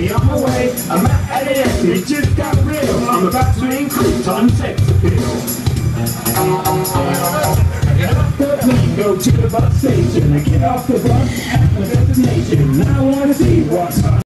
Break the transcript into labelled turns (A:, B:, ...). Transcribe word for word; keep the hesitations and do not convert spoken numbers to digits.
A: me on my way. I'm at L A X, it just got real. I'm about to increase on sex appeal. Go to the bus station and get off the bus at my destination. I wanna see what's